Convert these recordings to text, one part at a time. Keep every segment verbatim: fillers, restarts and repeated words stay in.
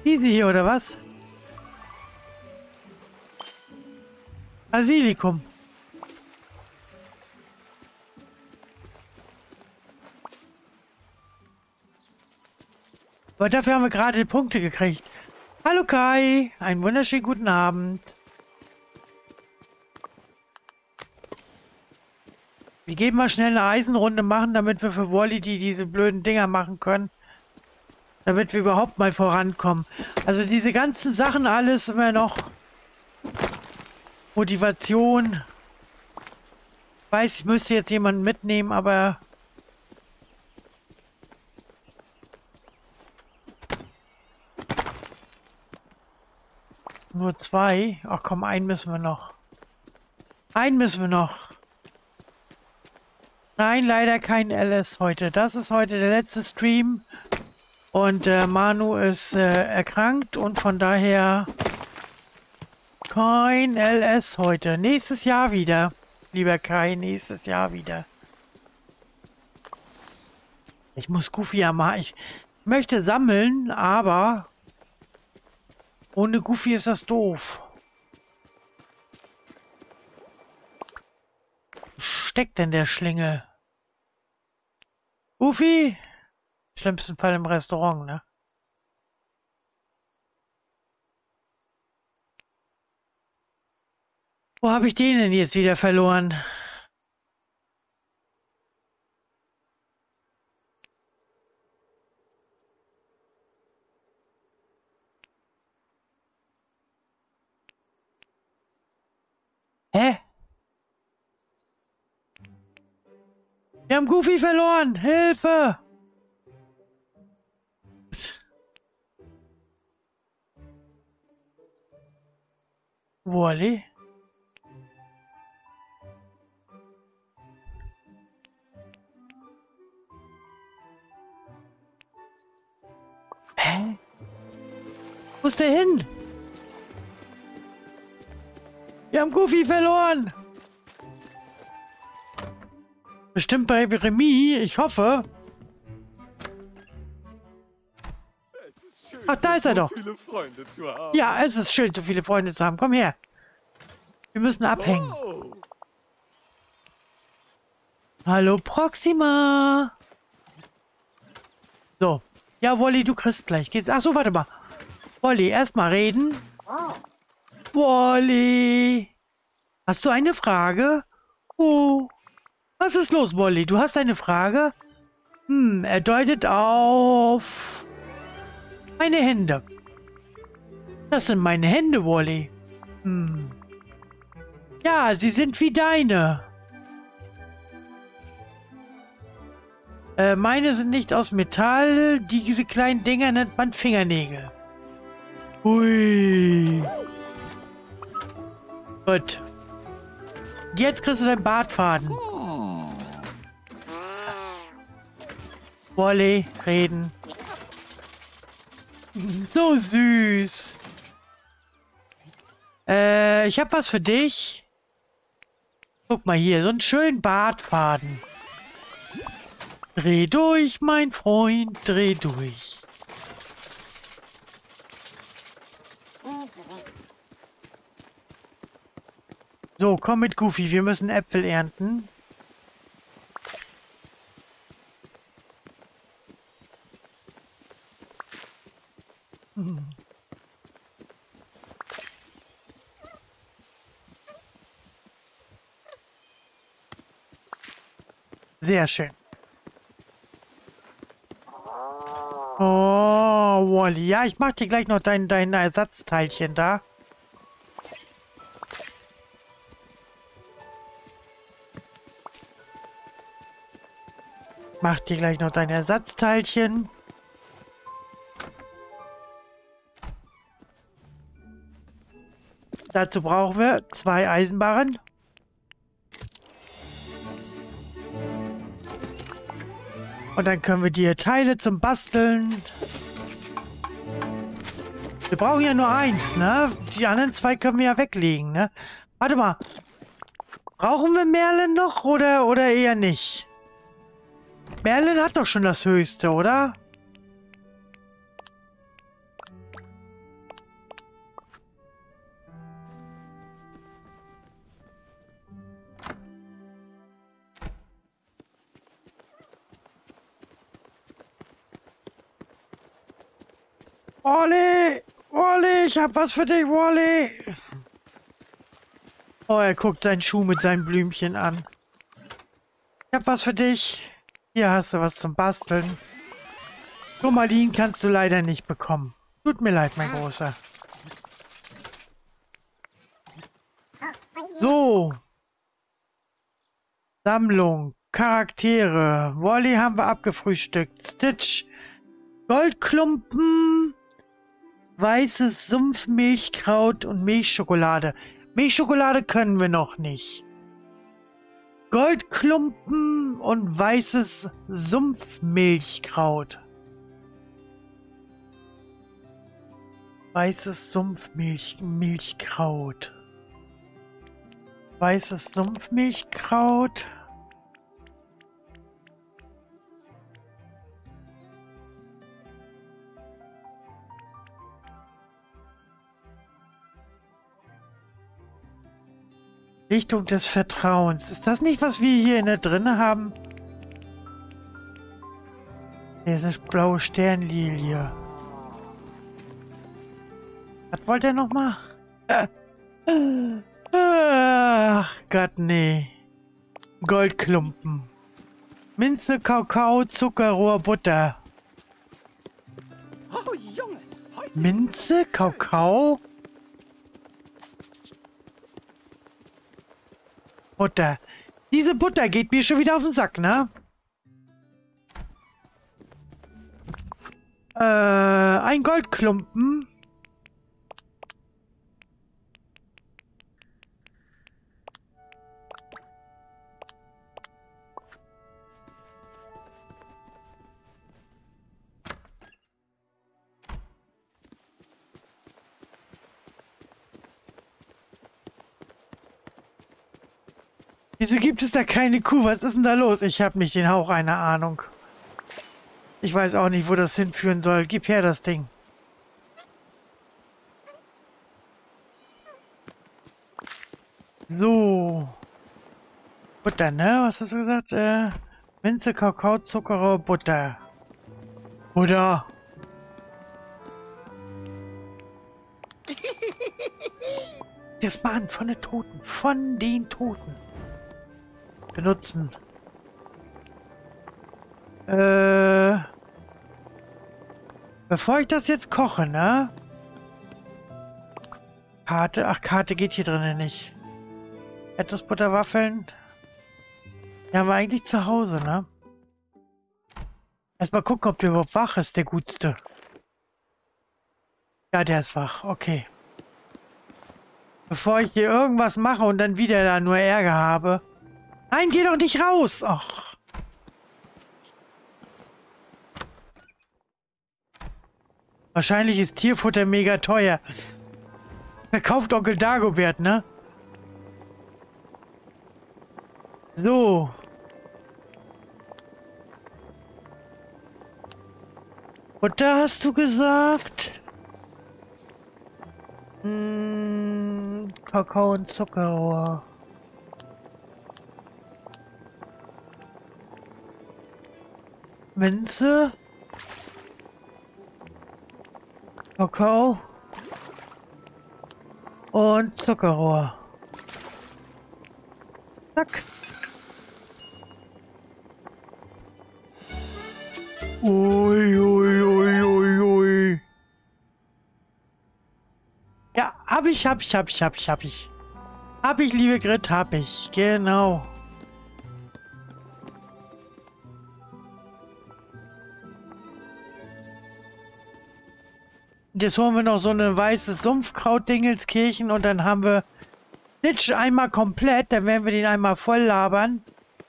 Diese hier, oder was? Basilikum. Aber dafür haben wir gerade Punkte gekriegt. Hallo Kai, einen wunderschönen guten Abend. Wir gehen mal schnell eine Eisenrunde machen, damit wir für Wally die diese blöden Dinger machen können. Damit wir überhaupt mal vorankommen. Also diese ganzen Sachen alles immer noch. Motivation. Ich weiß, ich müsste jetzt jemanden mitnehmen, aber... Nur zwei? Ach komm, einen müssen wir noch. Einen müssen wir noch. Nein, leider kein L S heute. Das ist heute der letzte Stream. Und äh, Manu ist äh, erkrankt und von daher kein L S heute. Nächstes Jahr wieder. Lieber Kai, nächstes Jahr wieder. Ich muss Goofy am Ha- Ich möchte sammeln, aber ohne Goofy ist das doof. Wo steckt denn der Schlingel? Goofy? Schlimmsten Fall im Restaurant, ne? Wo habe ich den denn jetzt wieder verloren? Hä? Wir haben Goofy verloren! Hilfe! Wally? Hä? Wo ist der hin? Wir haben Goofy verloren! Bestimmt bei Remy, ich hoffe. Ach, da ist er doch. Viele Freunde zu haben. Ja, es ist schön, so viele Freunde zu haben. Komm her. Wir müssen abhängen. Oh. Hallo, Proxima. So. Ja, Wally, du kriegst gleich. Geht's? Ach so, warte mal. Wally, erstmal reden. Wally. Hast du eine Frage? Oh. Was ist los, Wally? Du hast eine Frage? Hm, er deutet auf... meine Hände. Das sind meine Hände, Wally. Hm. Ja, sie sind wie deine. Äh, meine sind nicht aus Metall. Diese kleinen Dinger nennt man Fingernägel. Hui. Gut. Jetzt kriegst du deinen Bartfaden. Wally, reden. So süß. Äh, ich hab was für dich. Guck mal hier, so einen schönen Bartfaden. Dreh durch, mein Freund, dreh durch. So, komm mit Goofy, wir müssen Äpfel ernten. Hm. Sehr schön. Oh, Wally. Ja, ich mach dir gleich noch dein, dein Ersatzteilchen da. Mach dir gleich noch dein Ersatzteilchen. Dazu brauchen wir zwei Eisenbarren. Und dann können wir dir Teile zum Basteln. Wir brauchen ja nur eins, ne? Die anderen zwei können wir ja weglegen, ne? Warte mal. Brauchen wir Merlin noch oder, oder eher nicht? Merlin hat doch schon das Höchste, oder? Wally! Wally, ich hab was für dich, Wally! Oh, er guckt seinen Schuh mit seinen Blümchen an. Ich hab was für dich. Hier hast du was zum Basteln. Turmalin kannst du leider nicht bekommen. Tut mir leid, mein Großer. So. Sammlung. Charaktere. Wally haben wir abgefrühstückt. Stitch. Goldklumpen. Weißes Sumpfmilchkraut und Milchschokolade. Milchschokolade können wir noch nicht. Goldklumpen und weißes Sumpfmilchkraut. Weißes Sumpfmilchkraut. Weißes Sumpfmilchkraut. Lichtung des Vertrauens. Ist das nicht, was wir hier in der drinne haben? Hier ist eine blaue Sternlilie. Was wollte er nochmal? Ach Gott, nee. Goldklumpen. Minze, Kakao, Zuckerrohr, Butter. Minze, Kakao? Butter. Diese Butter geht mir schon wieder auf den Sack, ne? Äh, ein Goldklumpen. Wieso gibt es da keine Kuh? Was ist denn da los? Ich habe nicht den Hauch einer Ahnung. Ich weiß auch nicht, wo das hinführen soll. Gib her das Ding. So. Butter, ne? Was hast du gesagt? Äh, Minze, Kakao, Zuckerrohr, Butter. Butter. Das Mann von den Toten. Von den Toten. Benutzen. Äh. Bevor ich das jetzt koche, ne? Karte. Ach, Karte geht hier drinnen nicht. Erdnussbutterwaffeln. Die haben wir eigentlich zu Hause, ne? Erstmal gucken, ob der überhaupt wach ist, der Gutste. Ja, der ist wach. Okay. Bevor ich hier irgendwas mache und dann wieder da nur Ärger habe. Nein, geh doch nicht raus! Ach. Wahrscheinlich ist Tierfutter mega teuer. Verkauft Onkel Dagobert, ne? So. Butter hast du gesagt? Hm, Kakao und Zuckerrohr. Minze. Kakao. Und Zuckerrohr. Zack. Ui, ui, ui, ui, ui. Ja, hab ich, hab ich, hab ich, hab ich, hab ich. Hab ich, liebe Grit, hab ich. Genau. Jetzt holen wir noch so eine weiße Sumpfkraut-Dingelskirchen und dann haben wir Stitch einmal komplett. Dann werden wir den einmal voll labern.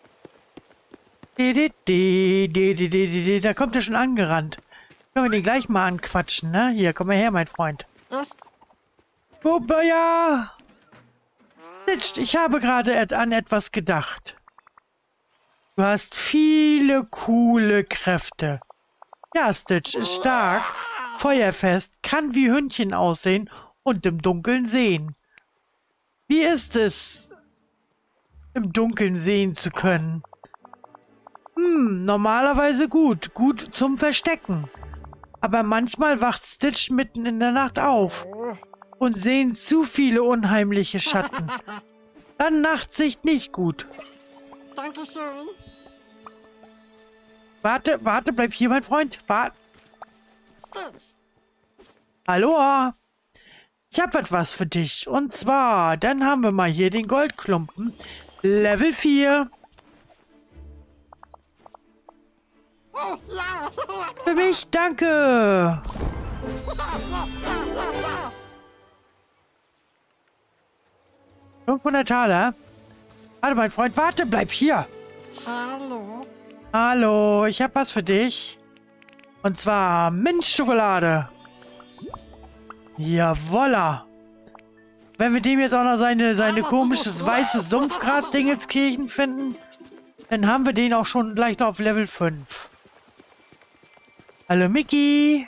Da kommt er schon angerannt. Können wir den gleich mal anquatschen, ne? Hier, komm mal her, mein Freund. Puppe, ja! Stitch, ich habe gerade an etwas gedacht. Du hast viele coole Kräfte. Ja, Stitch ist stark, feuerfest, kann wie Hündchen aussehen und im Dunkeln sehen. Wie ist es, im Dunkeln sehen zu können? Hm, normalerweise gut. Gut zum Verstecken. Aber manchmal wacht Stitch mitten in der Nacht auf und sehen zu viele unheimliche Schatten. Dann Nachtsicht nicht gut. Dankeschön. Warte, warte, bleib hier, mein Freund. Warte. Stitch. Hallo? Ich hab etwas für dich. Und zwar, dann haben wir mal hier den Goldklumpen. Level vier. Oh, ja. Für mich, danke. fünfhundert Taler. Warte, mein Freund, warte, bleib hier. Hallo. Hallo, ich hab was für dich. Und zwar Minzschokolade. Jawolla. Wenn wir dem jetzt auch noch seine, seine komisches weißes Sumpfgras-Dingelskirchen finden, dann haben wir den auch schon gleich noch auf Level fünf. Hallo Mickey.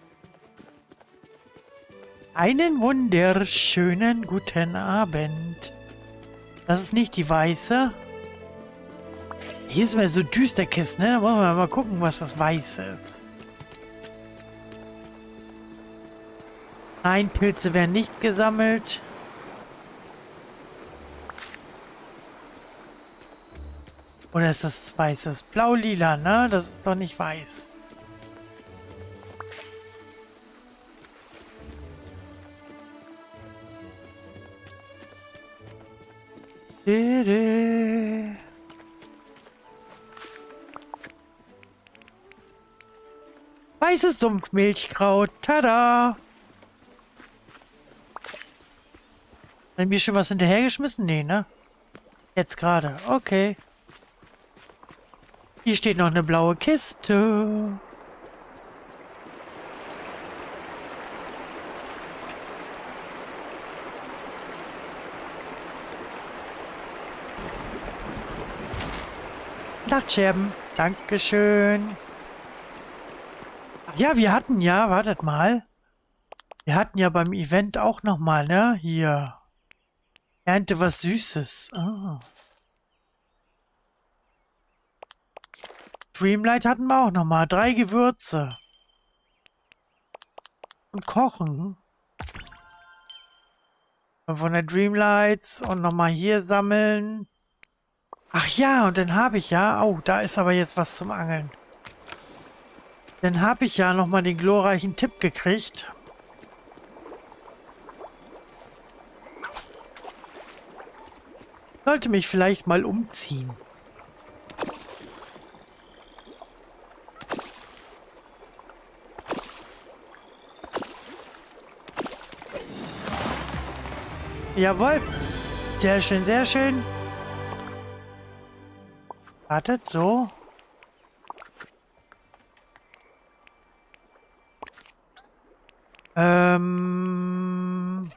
Einen wunderschönen guten Abend. Das ist nicht die weiße. Hier ist mir so Düsterkist, ne? Da wollen wir mal gucken, was das Weiße ist. Nein, Pilze werden nicht gesammelt. Oder ist das das Weiße? Das ist blau-lila, ne? Das ist doch nicht weiß. Dede. Weißes Sumpfmilchkraut. Tada! Haben wir schon was hinterhergeschmissen? Nee, ne? Jetzt gerade. Okay. Hier steht noch eine blaue Kiste. Dachscherben. Dankeschön. Ach ja, wir hatten ja, wartet mal. Wir hatten ja beim Event auch noch mal, ne? Hier. Ernte was Süßes. Ah. Dreamlight hatten wir auch noch mal. Drei Gewürze. Und kochen. Von der Dreamlights und noch mal hier sammeln. Ach ja, und dann habe ich ja... Oh, da ist aber jetzt was zum Angeln. Dann habe ich ja noch mal den glorreichen Tipp gekriegt. Sollte mich vielleicht mal umziehen. Jawohl. Sehr schön, sehr schön. Wartet, so. Ähm...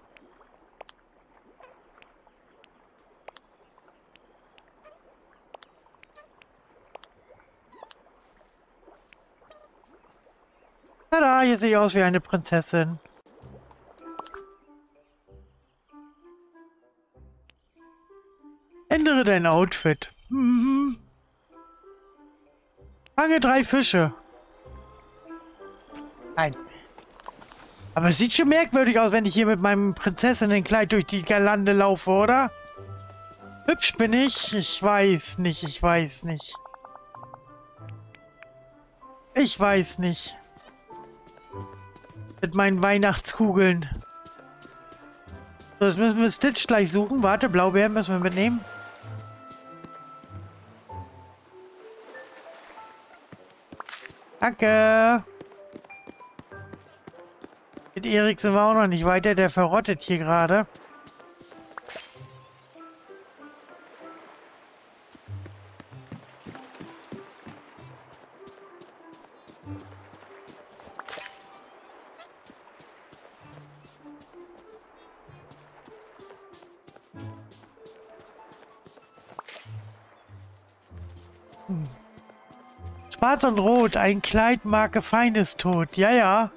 Tada, hier sehe ich aus wie eine Prinzessin. Ändere dein Outfit. Mhm. Fange drei Fische. Nein. Aber es sieht schon merkwürdig aus, wenn ich hier mit meinem Prinzessinnenkleid durch die Lande laufe, oder? Hübsch bin ich? Ich weiß nicht, ich weiß nicht. Ich weiß nicht. Mit meinen Weihnachtskugeln. So, jetzt müssen wir Stitch gleich suchen. Warte, Blaubeeren müssen wir mitnehmen. Danke. Mit Erik sind wir auch noch nicht weiter. Der verrottet hier gerade. Hm. Schwarz und Rot, ein Kleid, Marke Feindestod. Ja, ja.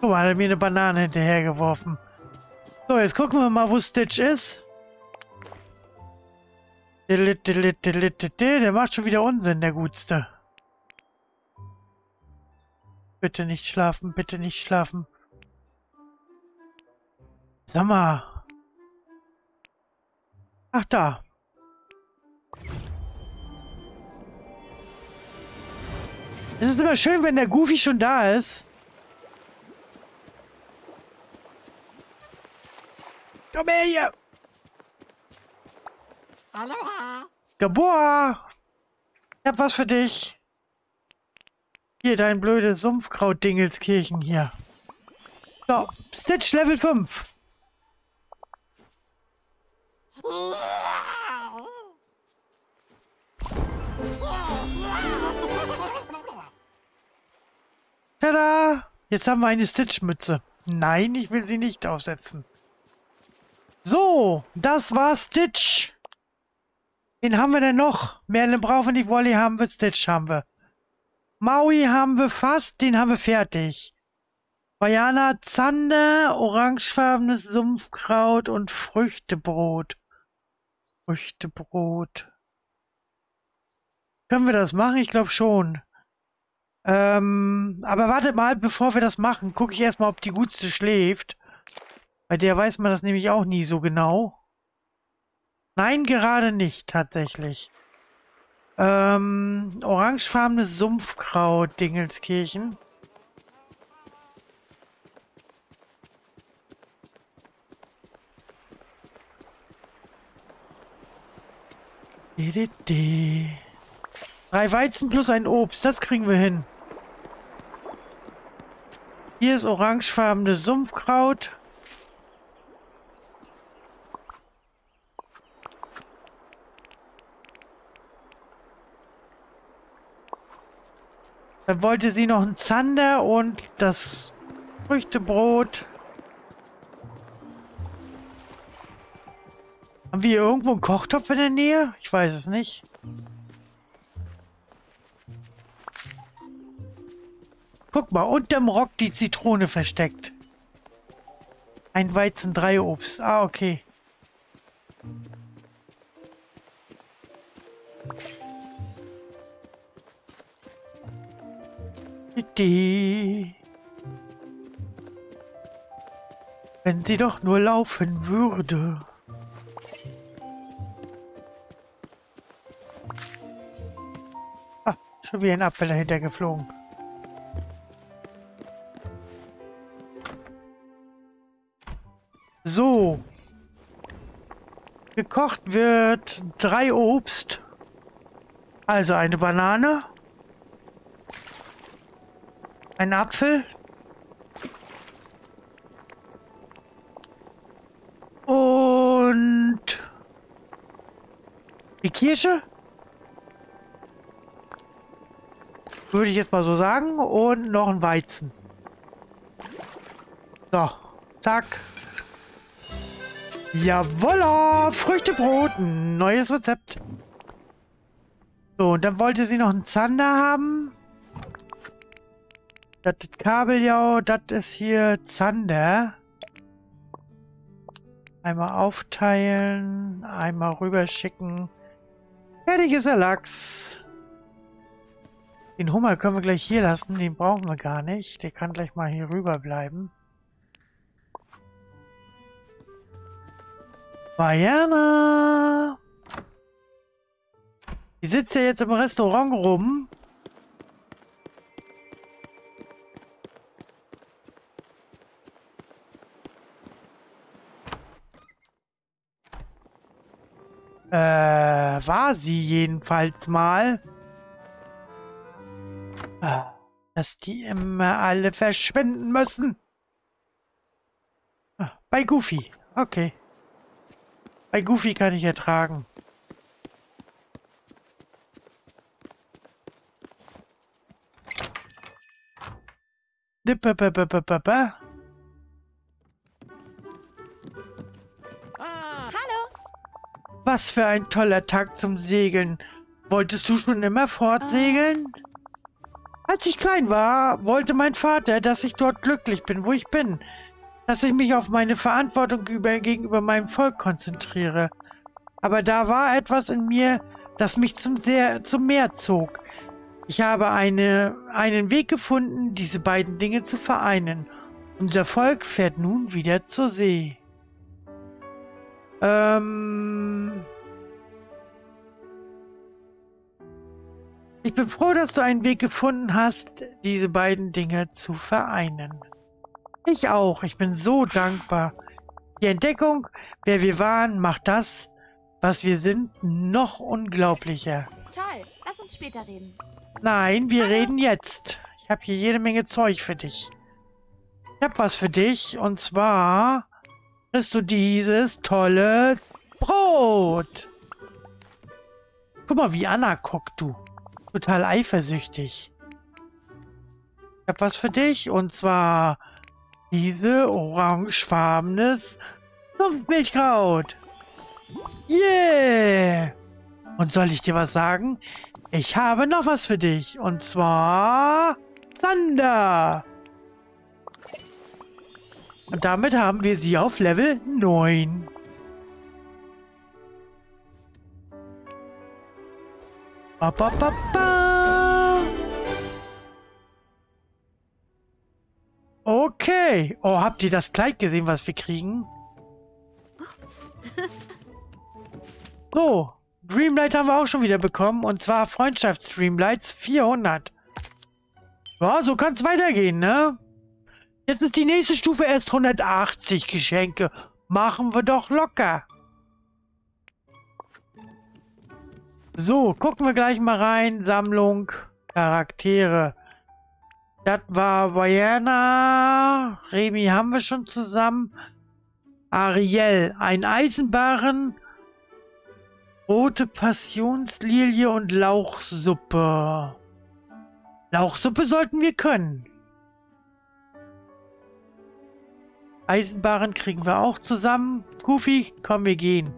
Guck mal, hat er mir eine Banane hinterhergeworfen. So, jetzt gucken wir mal, wo Stitch ist. Der macht schon wieder Unsinn, der Gutste. Bitte nicht schlafen, bitte nicht schlafen. Sag mal. Ach, da. Es ist immer schön, wenn der Goofy schon da ist. Komm her hier. Aloha. Gabor. Ich hab was für dich. Hier, dein blödes Sumpfkraut-Dingelskirchen hier. So, Stitch Level fünf. Tada! Jetzt haben wir eine Stitch-Mütze. Nein, ich will sie nicht aufsetzen. So, das war Stitch. Wen haben wir denn noch? Merlin brauchen wir nicht, Wally haben wir, Stitch haben wir. Maui haben wir fast, den haben wir fertig. Bayana, Zander, orangefarbenes Sumpfkraut und Früchtebrot. Früchtebrot. Können wir das machen? Ich glaube schon. Ähm, aber wartet mal, bevor wir das machen, gucke ich erstmal, ob die Gutste schläft. Bei der weiß man das nämlich auch nie so genau. Nein, gerade nicht, tatsächlich. Ähm, orangefarbenes Sumpfkraut, Dingelskirchen. Drei Weizen plus ein Obst, das kriegen wir hin. Hier ist orangefarbenes Sumpfkraut. Dann wollte sie noch ein Zander und das Früchtebrot. Haben wir hier irgendwo einen Kochtopf in der Nähe? Ich weiß es nicht. Guck mal, unterm Rock die Zitrone versteckt. Ein Weizen, drei Obst. Ah, okay. Idee. Wenn sie doch nur laufen würde. Ah, schon wieder ein Apfel dahinter geflogen. So. Gekocht wird drei Obst. Also eine Banane. Ein Apfel. Und die Kirsche. Würde ich jetzt mal so sagen. Und noch ein Weizen. So. Zack. Jawolla! Früchtebrot. Ein neues Rezept. So, und dann wollte sie noch einen Zander haben. Das ist Kabeljau, das ist hier Zander. Einmal aufteilen, einmal rüberschicken. Fertig ist der Lachs. Den Hummer können wir gleich hier lassen, den brauchen wir gar nicht. Der kann gleich mal hier rüber bleiben. Bayana! Die sitzt ja jetzt im Restaurant rum. Äh, war sie jedenfalls mal. Ah, dass die immer alle verschwinden müssen. Ah, bei Goofy. Okay. Bei Goofy kann ich ertragen. Hallo. Was für ein toller Tag zum Segeln. Wolltest du schon immer fortsegeln? Ah, Als ich klein war, wollte mein Vater, dass ich dort glücklich bin, wo ich bin. Dass ich mich auf meine Verantwortung über, gegenüber meinem Volk konzentriere. Aber da war etwas in mir, das mich zum, sehr, zum Meer zog. Ich habe eine, einen Weg gefunden, diese beiden Dinge zu vereinen. Unser Volk fährt nun wieder zur See. Ähm... Ich bin froh, dass du einen Weg gefunden hast, diese beiden Dinge zu vereinen. Ich auch. Ich bin so dankbar. Die Entdeckung, wer wir waren, macht das, was wir sind, noch unglaublicher. Toll. Lass uns später reden. Nein, wir reden jetzt. Ich habe hier jede Menge Zeug für dich. Ich habe was für dich. Und zwar kriegst du dieses tolle Brot. Guck mal, wie Anna guckt, du. Total eifersüchtig. Ich habe was für dich. Und zwar diese orangefarbenes Milchkraut. Yeah! Und soll ich dir was sagen? Ich habe noch was für dich. Und zwar Sander. Und damit haben wir sie auf Level neun. Ba, ba, ba, ba. Okay. Oh, habt ihr das Kleid gesehen, was wir kriegen? So. Dreamlight haben wir auch schon wieder bekommen. Und zwar Freundschafts-Dreamlights vierhundert. Ja, so kann es weitergehen, ne? Jetzt ist die nächste Stufe erst hundertachtzig Geschenke. Machen wir doch locker. So, gucken wir gleich mal rein. Sammlung, Charaktere. Das war Vajana. Remi haben wir schon zusammen. Ariel, ein Eisenbarren. Rote Passionslilie und Lauchsuppe. Lauchsuppe sollten wir können. Eisenbarren kriegen wir auch zusammen. Goofy, komm, wir gehen.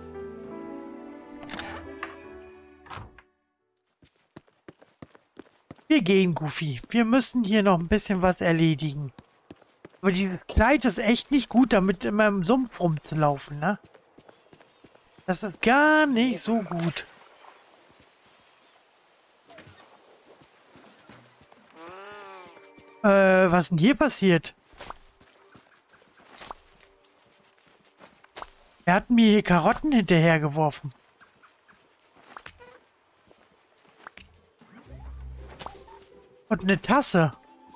Wir gehen, Goofy. Wir müssen hier noch ein bisschen was erledigen. Aber dieses Kleid ist echt nicht gut, damit immer im Sumpf rumzulaufen, ne? Das ist gar nicht so gut. Äh, was ist denn hier passiert? Er hat mir hier Karotten hinterhergeworfen. Und eine Tasse.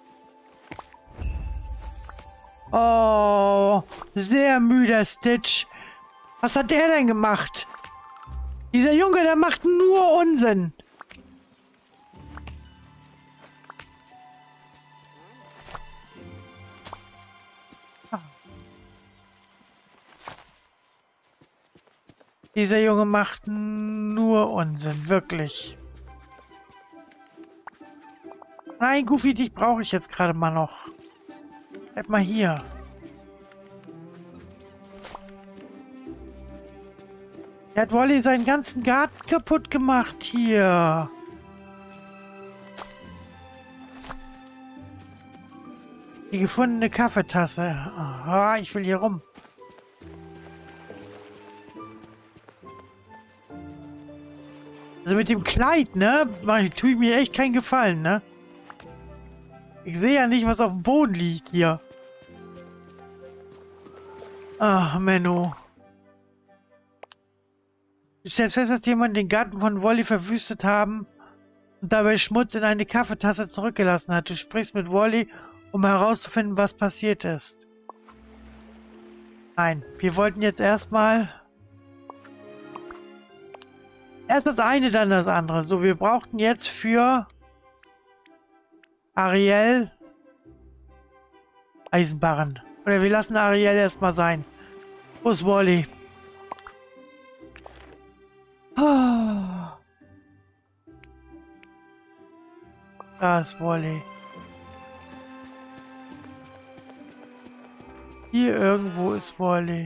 Oh, sehr müder Stitch. Was hat der denn gemacht? Dieser Junge, der macht nur Unsinn. Dieser Junge macht nur Unsinn, wirklich. Nein, Goofy, dich brauche ich jetzt gerade mal noch. Bleib mal hier. Er hat Wally seinen ganzen Garten kaputt gemacht hier. Die gefundene Kaffeetasse. Aha, ich will hier rum. Also mit dem Kleid, ne? Tue ich mir echt keinen Gefallen, ne? Ich sehe ja nicht, was auf dem Boden liegt hier. Ach, Menno. Du stellst fest, dass jemand den Garten von Wally verwüstet haben und dabei Schmutz in eine Kaffeetasse zurückgelassen hat. Du sprichst mit Wally, um herauszufinden, was passiert ist. Nein, wir wollten jetzt erstmal... Erst das eine, dann das andere. So, wir brauchten jetzt für Ariel Eisenbarren. Oder wir lassen Ariel erstmal sein. Wo ist Wally? Oh. Da ist Wally. Hier irgendwo ist Wally.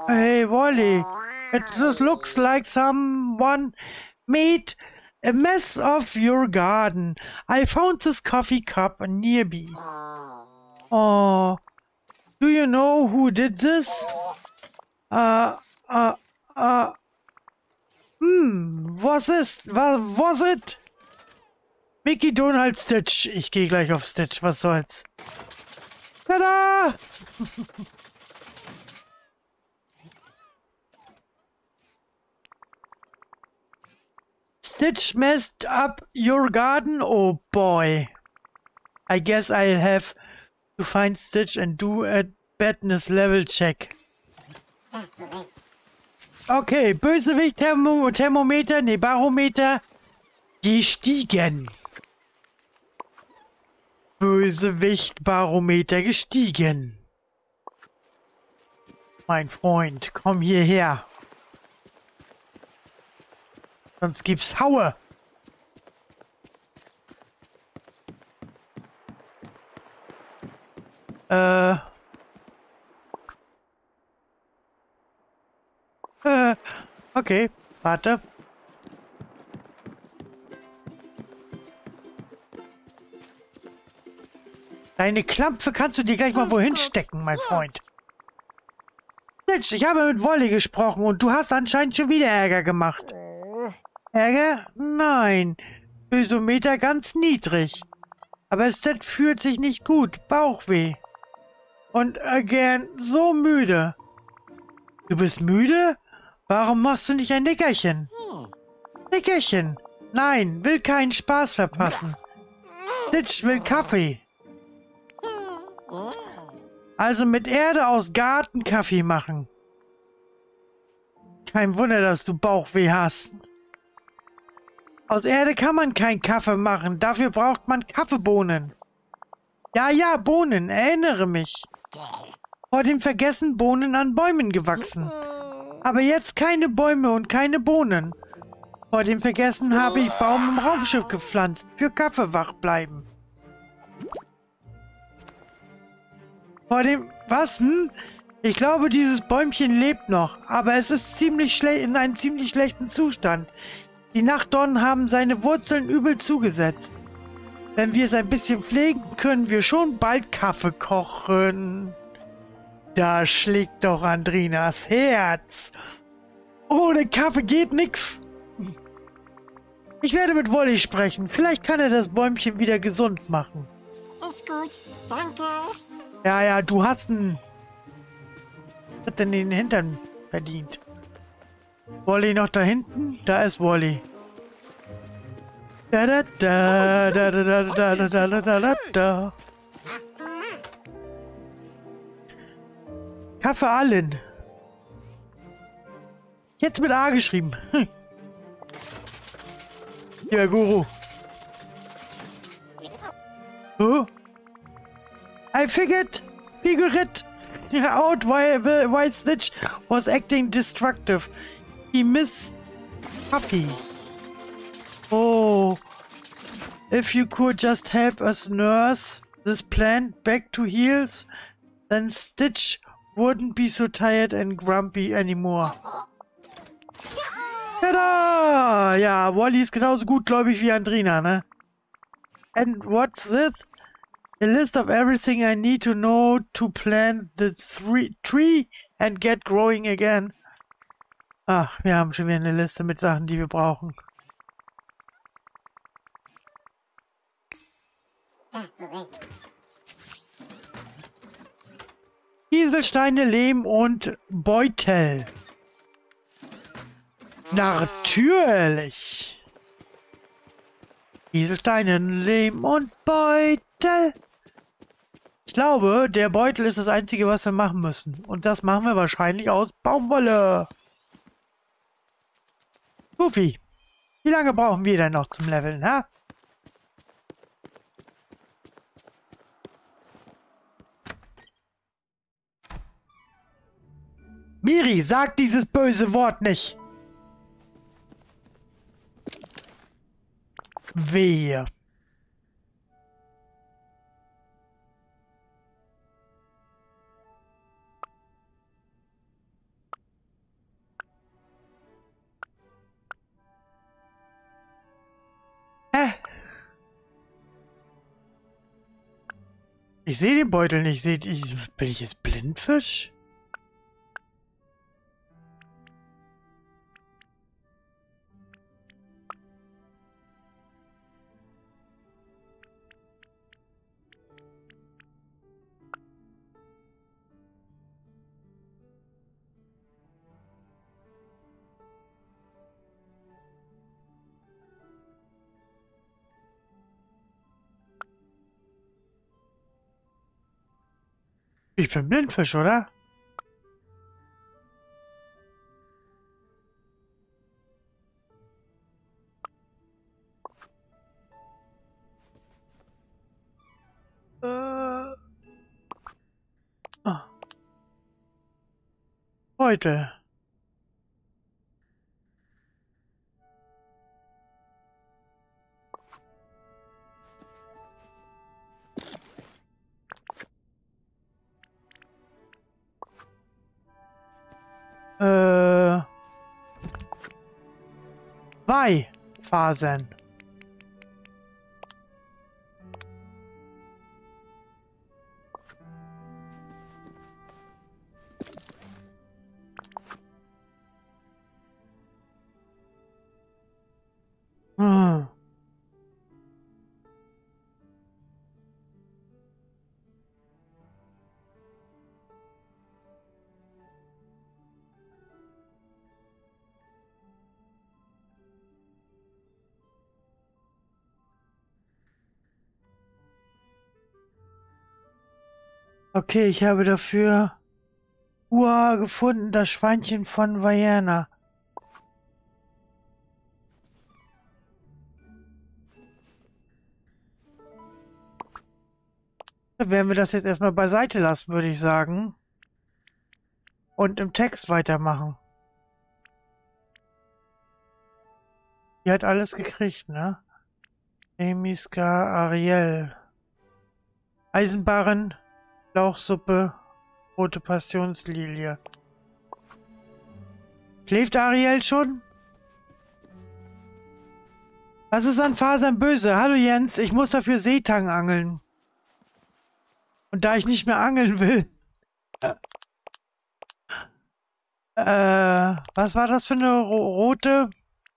Hey, Wally. It just looks like someone made a mess of your garden. I found this coffee cup nearby. Oh, do you know who did this? Uh, uh, uh, hmm, was es, was, was it? Mickey, Donald, Stitch. Ich gehe gleich auf Stitch, was soll's. Tada! Stitch messed up your garden? Oh boy. I guess I'll have to find Stitch and do a badness level check. Okay, Bösewicht Thermo Thermometer, ne, Barometer gestiegen. Bösewicht Barometer gestiegen. Mein Freund, komm hierher. Sonst gibt's Haue. Äh. Äh. Okay, warte. Deine Klampfe kannst du dir gleich mal wohin stecken, mein Freund. Stitch, ich habe mit Wally gesprochen und du hast anscheinend schon wieder Ärger gemacht. Ärger? Nein. Bösometer ganz niedrig. Aber Stitch fühlt sich nicht gut. Bauchweh. Und again so müde. Du bist müde? Warum machst du nicht ein Nickerchen? Nickerchen? Nein, will keinen Spaß verpassen. Stitch will Kaffee. Also mit Erde aus Garten Kaffee machen. Kein Wunder, dass du Bauchweh hast. Aus Erde kann man keinen Kaffee machen. Dafür braucht man Kaffeebohnen. Ja, ja, Bohnen. Erinnere mich. Vor dem Vergessen Bohnen an Bäumen gewachsen. Aber jetzt keine Bäume und keine Bohnen. Vor dem Vergessen habe ich Baum im Raumschiff gepflanzt. Für Kaffee wach bleiben. Vor dem... Was? Hm? Ich glaube, dieses Bäumchen lebt noch. Aber es ist ziemlich schlecht in einem ziemlich schlechten Zustand. Die Nachtdornen haben seine Wurzeln übel zugesetzt. Wenn wir es ein bisschen pflegen, können wir schon bald Kaffee kochen. Da schlägt doch Andrinas Herz. Ohne Kaffee geht nix. Ich werde mit Wally sprechen. Vielleicht kann er das Bäumchen wieder gesund machen. Ist gut, danke. Ja, ja, du hast einen... Was hat denn den Hintern verdient? Wally noch da hinten? Da ist Wally. Da da da da da da da da da da da da. Kaffee allen. Jetzt mit A geschrieben. Ja, Guru. Oh. I figured, figured out why, why Stitch was acting destructive. He missed Puppy. Oh, if you could just help us nurse this plant back to heals, then Stitch wouldn't be so tired and grumpy anymore. Tada! Ja, Wally ist genauso gutgläubig wie Andrina, ne? And what's this? A list of everything I need to know to plant the three tree and get growing again. Ach, wir haben schon wieder eine Liste mit Sachen, die wir brauchen. Kieselsteine, Lehm und Beutel. Natürlich. Kieselsteine, Lehm und Beutel. Ich glaube, der Beutel ist das Einzige, was wir machen müssen. Und das machen wir wahrscheinlich aus Baumwolle. Goofy, wie lange brauchen wir denn noch zum Leveln, ha? Miri, sag dieses böse Wort nicht. Wehe. Ich sehe den Beutel nicht. Seht ich, bin ich jetzt Blindfisch? Ich bin Blindfisch, oder? Äh. Ah. Beutel. Äh. Weihphasen. Hm. Okay, ich habe dafür Uhr gefunden, das Schweinchen von Vajana. Dann werden wir das jetzt erstmal beiseite lassen, würde ich sagen. Und im Text weitermachen. Die hat alles gekriegt, ne? Emiska Ariel. Eisenbarren, Lauchsuppe, rote Passionslilie. Schläft Ariel schon? Was ist an Fasern böse? Hallo Jens, ich muss dafür Seetang angeln. Und da ich nicht mehr angeln will. Äh, was war das für eine ro rote?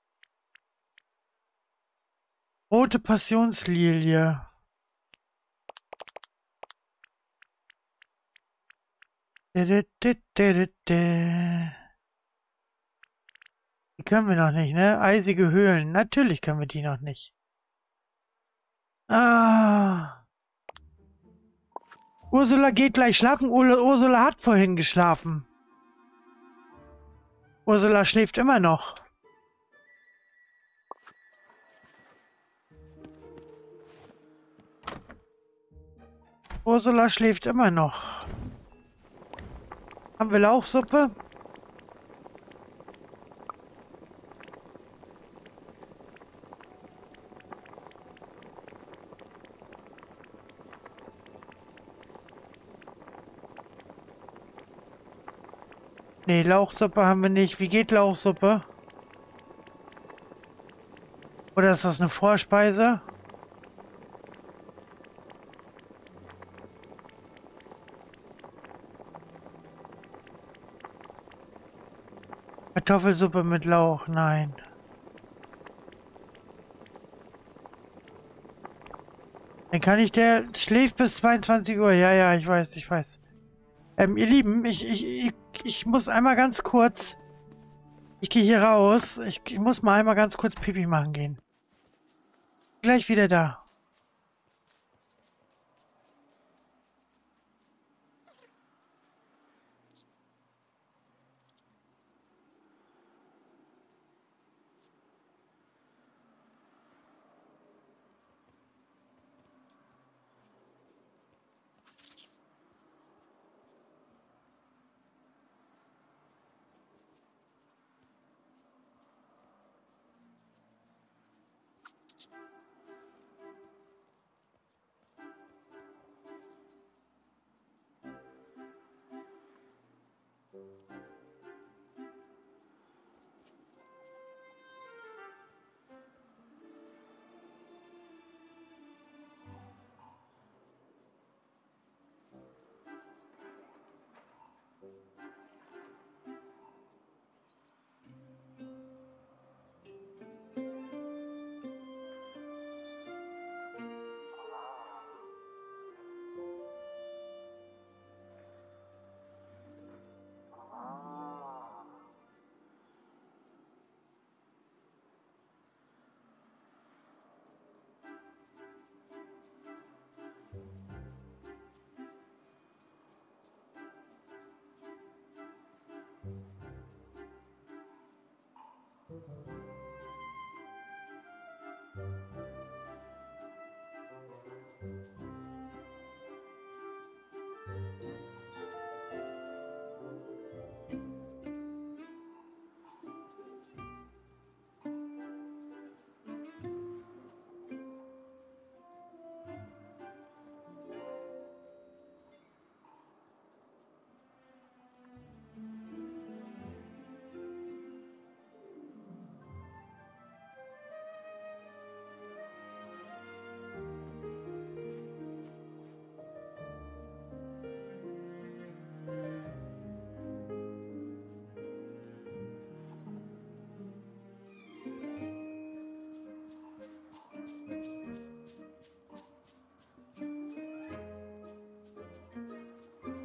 Rote Passionslilie. Die können wir noch nicht, ne? Eisige Höhlen. Natürlich können wir die noch nicht. Ah. Ursula geht gleich schlafen. Ur Ursula hat vorhin geschlafen. Ursula schläft immer noch. Ursula schläft immer noch. Haben wir Lauchsuppe? Nee, Lauchsuppe haben wir nicht. Wie geht Lauchsuppe? Oder ist das eine Vorspeise? Kartoffelsuppe mit Lauch, nein. Dann kann ich, der schläft bis zweiundzwanzig Uhr. Ja, ja, ich weiß, ich weiß. Ähm, ihr Lieben, ich, ich, ich, ich muss einmal ganz kurz... Ich gehe hier raus. Ich, ich muss mal einmal ganz kurz Pipi machen gehen. Gleich wieder da.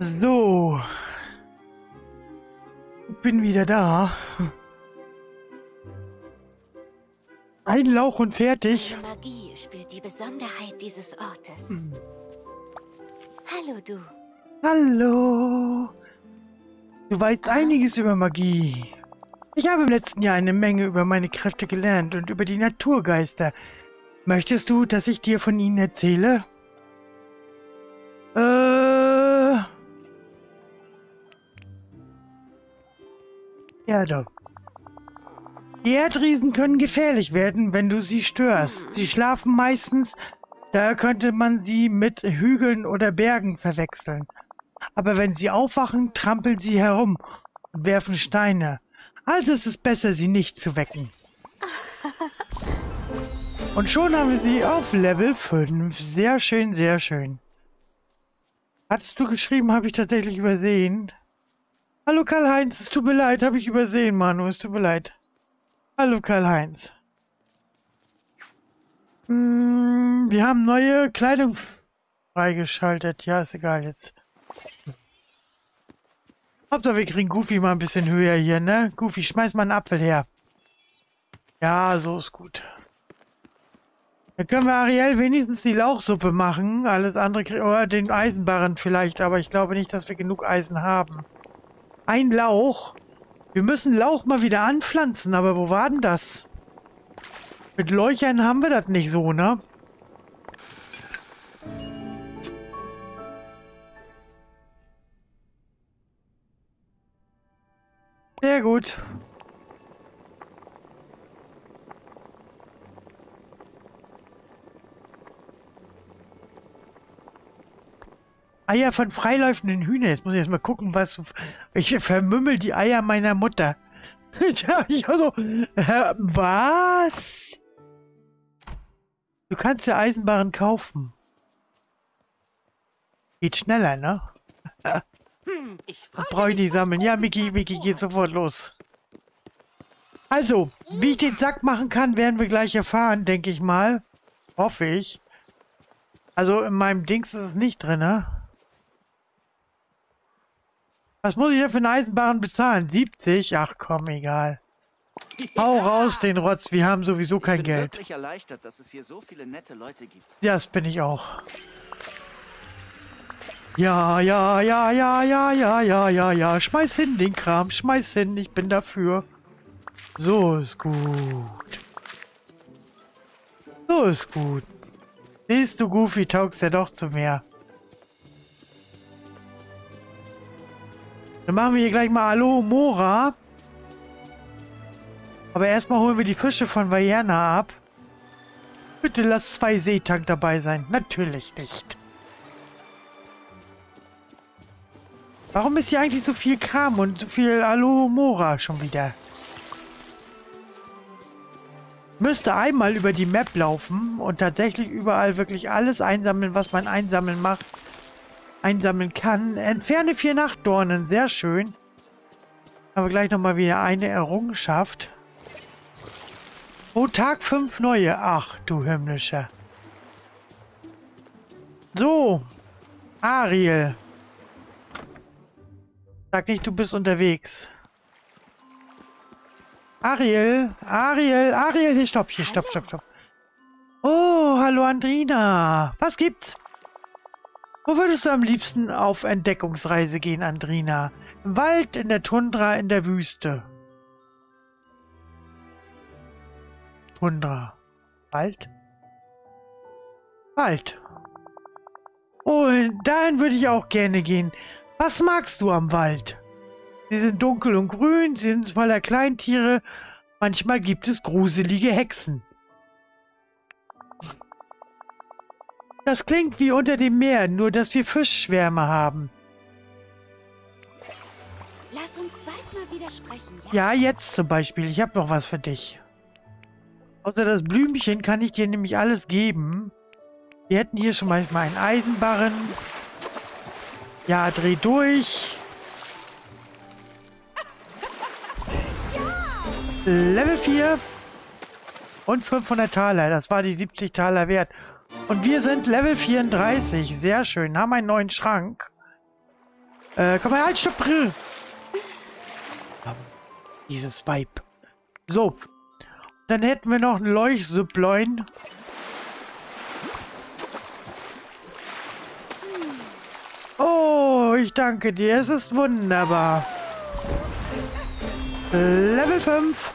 So. Ich bin wieder da. Ein Lauch und fertig. Deine Magie spielt die Besonderheit dieses Ortes. Hm. Hallo, du. Hallo. Du weißt einiges über Magie. Ich habe im letzten Jahr eine Menge über meine Kräfte gelernt und über die Naturgeister. Möchtest du, dass ich dir von ihnen erzähle? Äh... Ja, doch. Die Erdriesen können gefährlich werden, wenn du sie störst. Sie schlafen meistens, da könnte man sie mit Hügeln oder Bergen verwechseln. Aber wenn sie aufwachen, trampeln sie herum und werfen Steine. Also ist es besser, sie nicht zu wecken. Und schon haben wir sie auf Level fünf. Sehr schön, sehr schön. Hattest du geschrieben, habe ich tatsächlich übersehen. Hallo Karl-Heinz, es tut mir leid, habe ich übersehen, Manu, es tut mir leid. Hallo Karl-Heinz. Hm, wir haben neue Kleidung freigeschaltet. Ja, ist egal jetzt. Hauptsache wir kriegen Goofy mal ein bisschen höher hier, ne? Goofy, schmeiß mal einen Apfel her. Ja, so ist gut. Dann können wir Ariel wenigstens die Lauchsuppe machen. Alles andere kriegen oder den Eisenbarren vielleicht, aber ich glaube nicht, dass wir genug Eisen haben. Ein Lauch. Wir müssen Lauch mal wieder anpflanzen, aber wo war denn das? Mit Leuchern haben wir das nicht so, ne? Sehr gut. Eier von freiläufenden Hühnern. Jetzt muss ich erst mal gucken, was... Ich vermümmel die Eier meiner Mutter. Tja, ich also... Äh, was? Du kannst ja Eisenbarren kaufen. Geht schneller, ne? Hm, ich Das brauche ich nicht sammeln. Ja, Micky, Micky geht sofort los. Also, wie ich den Sack machen kann, werden wir gleich erfahren, denke ich mal. Hoffe ich. Also, in meinem Dings ist es nicht drin, ne? Was muss ich denn für einen Eisenbarren bezahlen? siebzig? Ach komm, egal. Hau raus den Rotz, wir haben sowieso kein Ich bin Geld. wirklich erleichtert, dass es hier so viele nette Leute gibt. Ja, das bin ich auch. Ja, ja, ja, ja, ja, ja, ja, ja, ja. Schmeiß hin den Kram, schmeiß hin, ich bin dafür. So ist gut. So ist gut. Siehst du, Goofy, taugst ja doch zu mehr. Dann machen wir hier gleich mal Hallo Mora. Aber erstmal holen wir die Fische von Vajana ab. Bitte lass zwei Seetank dabei sein. Natürlich nicht. Warum ist hier eigentlich so viel Kram und so viel Hallo Mora schon wieder? Müsste einmal über die Map laufen und tatsächlich überall wirklich alles einsammeln, was man einsammeln macht. einsammeln kann. Entferne vier Nachtdornen. Sehr schön. Aber gleich nochmal wieder eine Errungenschaft. Pro Tag fünf neue. Ach, du himmlischer. So. Ariel. Sag nicht, du bist unterwegs. Ariel. Ariel. Ariel. Hier, stopp. Hier, stopp, stopp, stopp. Oh, hallo Andrina. Was gibt's? Wo würdest du am liebsten auf Entdeckungsreise gehen, Andrina? Im Wald, in der Tundra, in der Wüste. Tundra. Wald? Wald. Oh, dahin würde ich auch gerne gehen. Was magst du am Wald? Sie sind dunkel und grün, sie sind voller Kleintiere. Manchmal gibt es gruselige Hexen. Das klingt wie unter dem Meer, nur dass wir Fischschwärme haben. Lass uns bald mal wieder sprechen, Ja, ja? jetzt zum Beispiel. Ich habe noch was für dich. Außer das Blümchen kann ich dir nämlich alles geben. Wir hätten hier schon manchmal einen Eisenbarren. Ja, dreh durch. Ja! Level vier. Und fünfhundert Taler. Das war die siebzig Taler wert. Und wir sind Level vierunddreißig. Sehr schön. Haben einen neuen Schrank. Äh, komm mal, halt, stopp. Brr. Dieses Vibe. So. Dann hätten wir noch ein Leuchtsüpplein. Oh, ich danke dir. Es ist wunderbar. Level fünf.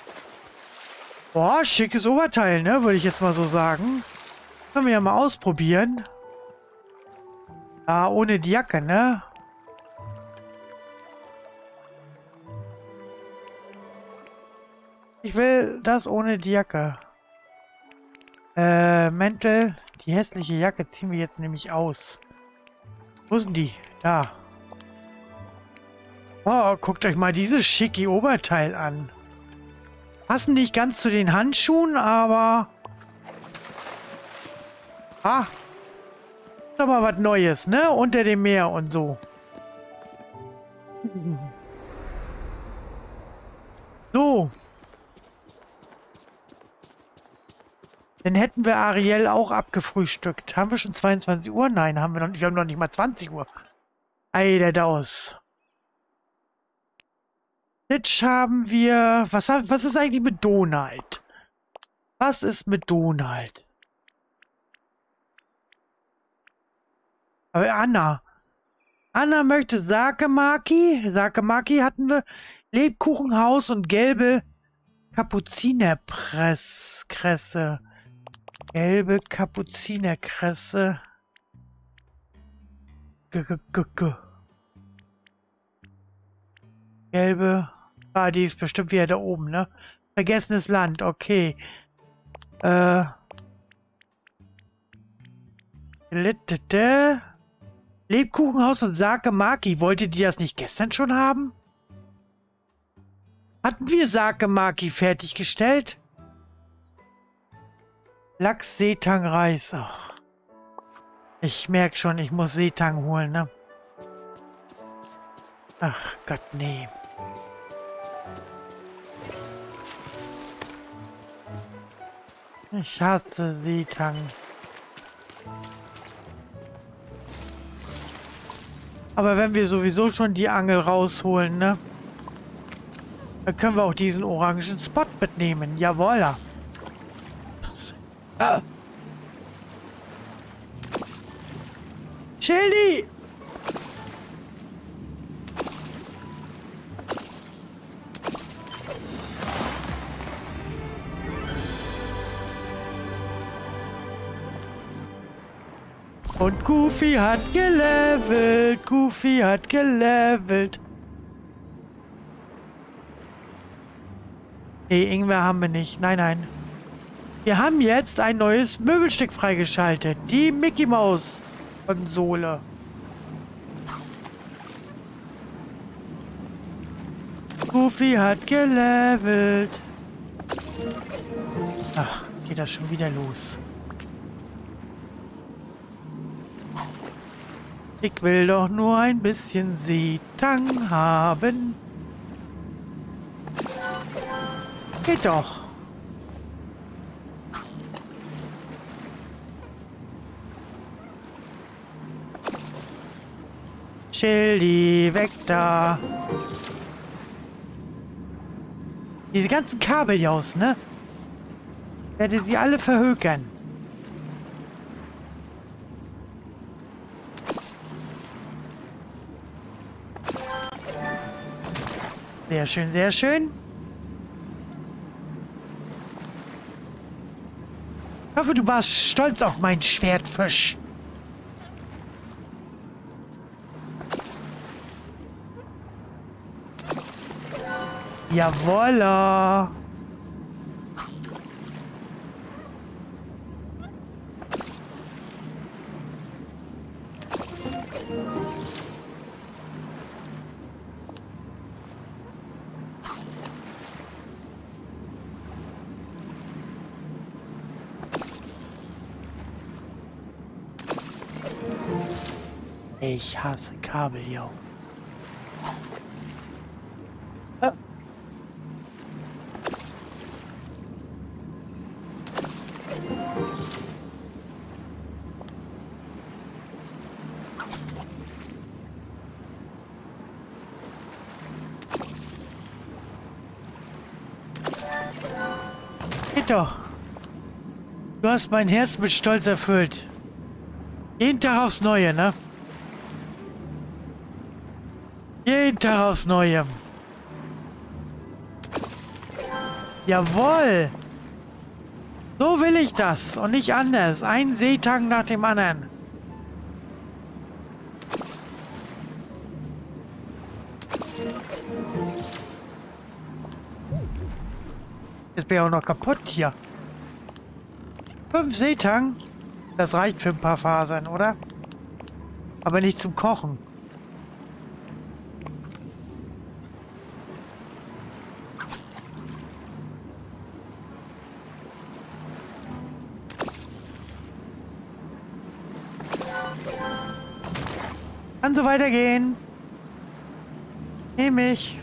Boah, schickes Oberteil, ne? Würde ich jetzt mal so sagen. Können wir ja mal ausprobieren. Ah, ohne die Jacke, ne? Ich will das ohne die Jacke. Äh, Mäntel. Die hässliche Jacke ziehen wir jetzt nämlich aus. Wo sind die? Da. Oh, guckt euch mal dieses schicke Oberteil an. Passen nicht ganz zu den Handschuhen, aber... Ah. Doch mal was Neues, ne? Unter dem Meer und so. So. Dann hätten wir Ariel auch abgefrühstückt. Haben wir schon zweiundzwanzig Uhr? Nein, haben wir noch nicht. Wir haben noch nicht mal zwanzig Uhr. Ei, der Daus. Jetzt haben wir... Was, was ist eigentlich mit Donald? Was ist mit Donald? Aber Anna. Anna möchte Sakemaki. Sakemaki hatten wir. Lebkuchenhaus und gelbe Kapuzinerkresse. Gelbe Kapuzinerkresse. G -g -g -g. Gelbe. Ah, die ist bestimmt wieder da oben, ne? Vergessenes Land, okay. Äh. Lebkuchenhaus und Sakemaki. Wolltet ihr das nicht gestern schon haben? Hatten wir Sakemaki fertiggestellt? Lachs, Seetang, Reis. Ach. Ich merke schon, ich muss Seetang holen, ne? Ach Gott, nee. Ich hasse Seetang. Aber wenn wir sowieso schon die Angel rausholen, ne? Dann können wir auch diesen orangen Spot mitnehmen. Jawohl. Ah. Shelly! Und Goofy hat gelevelt. Goofy hat gelevelt. Nee, Ingwer haben wir nicht. Nein, nein. Wir haben jetzt ein neues Möbelstück freigeschaltet. Die Mickey Mouse Konsole. Goofy hat gelevelt. Ach, geht das schon wieder los. Ich will doch nur ein bisschen Seetang haben. Geht doch. Shelly, weg da. Diese ganzen Kabeljaus, ne? Ich werde sie alle verhökern. Sehr schön, sehr schön. Ich hoffe, du warst stolz auf mein Schwertfisch. Jawolla. Ich hasse Kabeljau. Ah. Geht doch. Du hast mein Herz mit Stolz erfüllt. Jeden Tag aufs Neue, ne? Jeden Tag aufs Neue. Jawohl. So will ich das und nicht anders. Ein Seetang nach dem anderen. Jetzt bin ich auch noch kaputt hier. Fünf Seetang? Das reicht für ein paar Fasern, oder? Aber nicht zum Kochen. Kann so weitergehen. Nehme ich.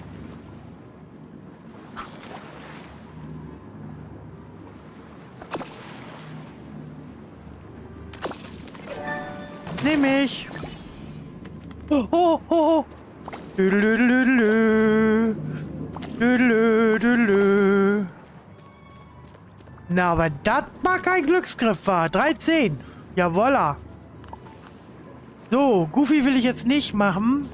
Nehme ich. Oh, oh, oh. Düdelüdelüdelü. Düdelüdelü. Na, aber das mal kein Glücksgriff war. dreizehn. Jawolla. So, Goofy will ich jetzt nicht machen.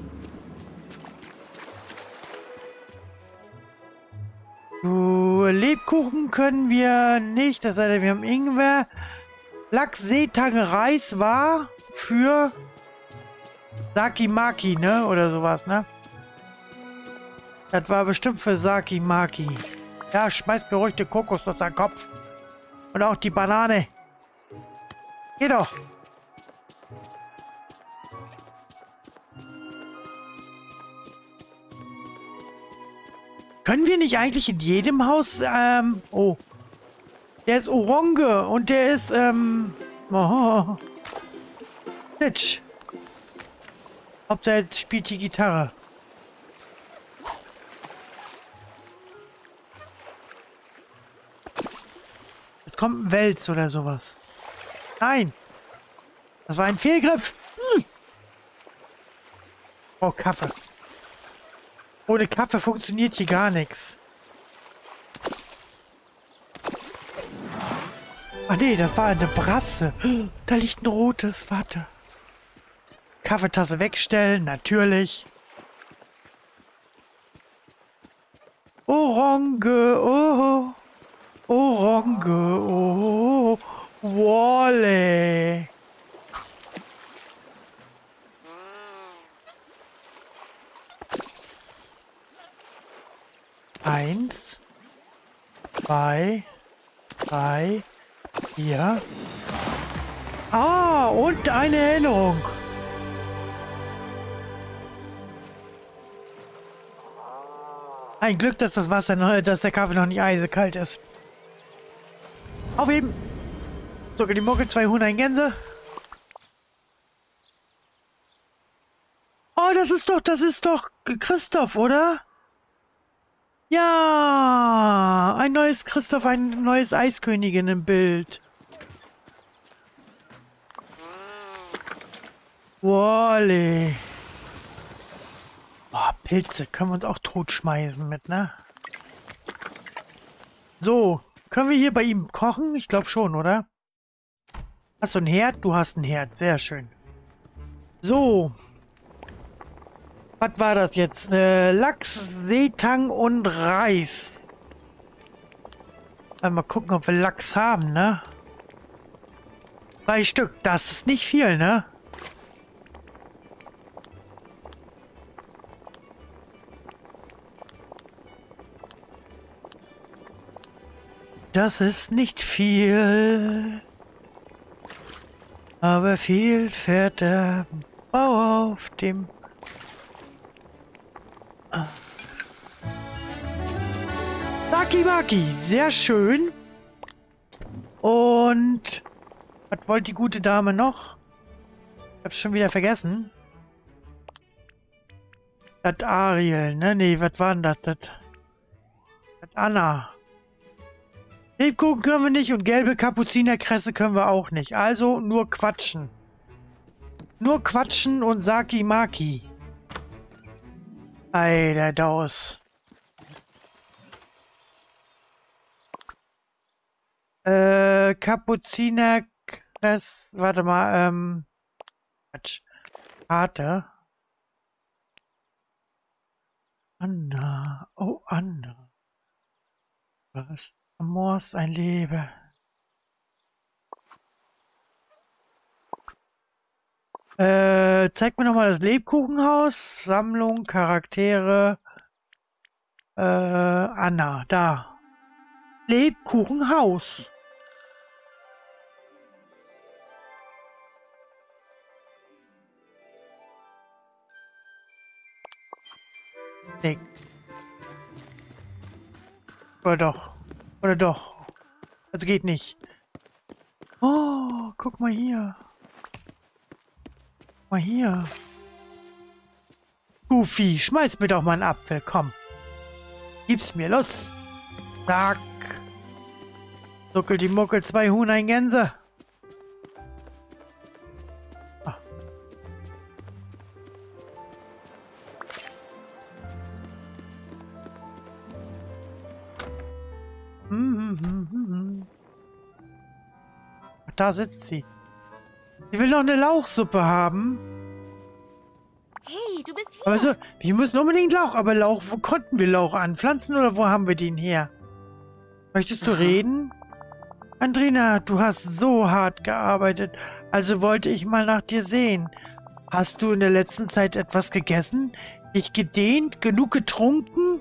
So, Lebkuchen können wir nicht. Das sei denn, wir haben Ingwer. Lachs, Seetang, Reis war für Saki Maki, ne? Oder sowas, ne? Das war bestimmt für Saki Maki. Ja, schmeißt mir ruhig die Kokosnuss an den Kopf. Und auch die Banane. Geh doch. Können wir nicht eigentlich in jedem Haus, ähm, oh. Der ist Orange und der ist, ähm, oh. Stitch. Hauptsache jetzt spielt die Gitarre. Jetzt kommt ein Wels oder sowas. Nein. Das war ein Fehlgriff. Hm. Oh, Kaffee. Ohne Kaffee funktioniert hier gar nichts. Ach nee, das war eine Brasse. Da liegt ein rotes. Warte. Kaffeetasse wegstellen, natürlich. Orange, oh. Orange, oh. Wolle. Eins, zwei, drei, vier. Ah, und eine Erinnerung. Ein Glück, dass das Wasser noch, dass der Kaffee noch nicht eisekalt ist. Aufheben. Sogar die Mucke, zwei Huhn, ein Gänse. Oh, das ist doch, das ist doch Christoph, oder? Ja, ein neues Christoph, ein neues Eiskönigin im Bild. Wally. Oh, Pilze können wir uns auch totschmeißen mit, ne? So, können wir hier bei ihm kochen? Ich glaube schon, oder? Hast du einen Herd? Du hast einen Herd, sehr schön. So. Was war das jetzt? Äh, Lachs, Seetang und Reis. Mal gucken, ob wir Lachs haben, ne? Drei Stück, das ist nicht viel, ne? Das ist nicht viel. Aber viel fährt der Bauer auf dem... Ah. Saki Maki, sehr schön. Und... Was wollte die gute Dame noch? Ich hab's schon wieder vergessen. Das Ariel, ne? Nee, was war denn das? Das, das Anna. Lebkuchen können wir nicht und gelbe Kapuzinerkresse können wir auch nicht. Also nur quatschen. Nur quatschen und Saki Maki. Ei, der Daus. Äh, Kapuziner, Kress, warte mal, ähm, Quatsch. Karte. Anna, oh Anna. Was? Amors, ein Leben. Äh, zeig mir nochmal das Lebkuchenhaus. Sammlung, Charaktere. Äh, Anna, da. Lebkuchenhaus. Nee. Oder doch. Oder doch. Das geht nicht. Oh, guck mal hier. Guck mal hier. Goofy, schmeiß mir doch mal einen Apfel, komm. Gib's mir, los. Zack. Zuckel die Muckel, zwei Huhn, ein Gänse. Ah. Hm, hm, hm, hm, hm. Da sitzt sie. Sie will noch eine Lauchsuppe haben. Hey, du bist hier. Also, wir müssen unbedingt Lauch. Aber Lauch, wo konnten wir Lauch anpflanzen oder wo haben wir den her? Möchtest du reden? Andrina, du hast so hart gearbeitet. Also wollte ich mal nach dir sehen. Hast du in der letzten Zeit etwas gegessen? Dich gedehnt? Genug getrunken?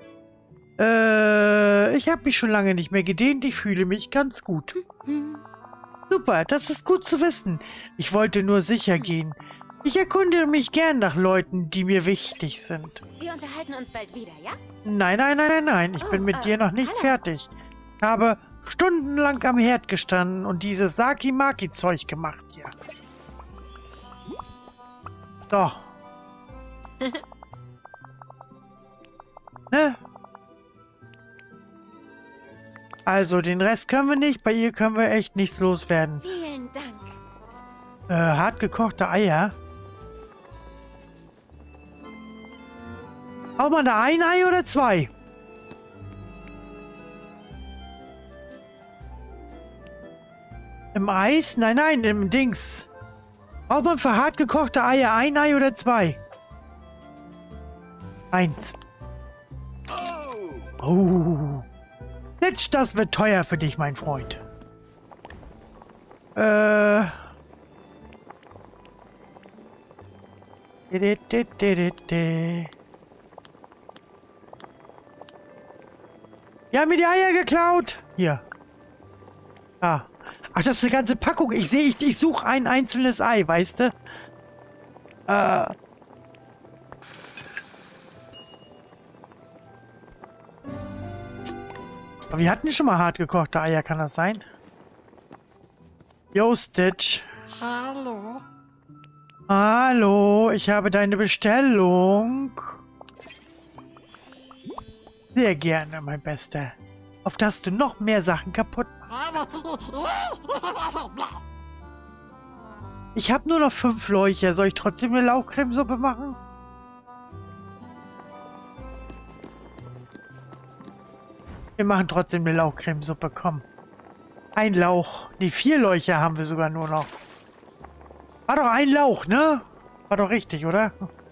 Äh, ich habe mich schon lange nicht mehr gedehnt. Ich fühle mich ganz gut. Super, das ist gut zu wissen. Ich wollte nur sicher gehen. Ich erkunde mich gern nach Leuten, die mir wichtig sind. Wir unterhalten uns bald wieder, ja? Nein, nein, nein, nein, nein. Ich Oh, bin mit äh, dir noch nicht hallo. fertig. Ich habe stundenlang am Herd gestanden und dieses Saki-Maki-Zeug gemacht hier. So. Ne? Also, den Rest können wir nicht. Bei ihr können wir echt nichts loswerden. Vielen Dank. Äh, hart gekochte Eier. Braucht man da ein Ei oder zwei? Im Eis? Nein, nein, im Dings. Braucht man für hart gekochte Eier ein Ei oder zwei? Eins. Oh. Litsch, das wird teuer für dich, mein Freund. Äh. Di, di, di, di, di. Die haben mir die Eier geklaut. Hier. Ah. Ach, das ist eine ganze Packung. Ich sehe, ich, ich suche ein einzelnes Ei, weißt du? Äh. Aber wir hatten schon mal hart gekochte Eier, kann das sein? Yo, Stitch. Hallo. Hallo, ich habe deine Bestellung. Sehr gerne, mein Bester. Auf dass du noch mehr Sachen kaputt machst. Ich habe nur noch fünf Leuchter. Soll ich trotzdem eine Lauchcremesuppe machen? Wir machen trotzdem eine Lauchcremesuppe, komm. Ein Lauch. Nee, vier Leuchter haben wir sogar nur noch. War doch ein Lauch, ne? War doch richtig, oder?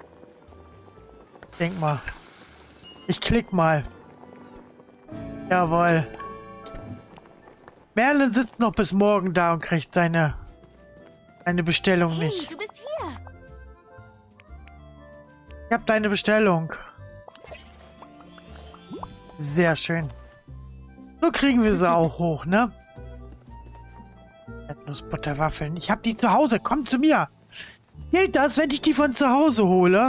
Denk mal. Ich klick mal. Jawohl. Merlin sitzt noch bis morgen da und kriegt seine, seine Bestellung Hey, nicht. du bist hier. Ich hab deine Bestellung. Sehr schön. So kriegen wir sie auch hoch, ne? Erdnussbutterwaffeln. Ich hab die zu Hause. Komm zu mir. Gilt das, wenn ich die von zu Hause hole?